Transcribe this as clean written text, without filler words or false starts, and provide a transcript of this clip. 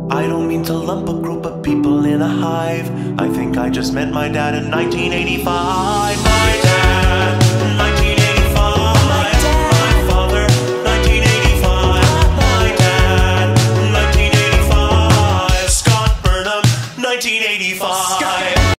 I don't mean to lump a group of people in a hive. I think I just met my dad in 1985. My dad.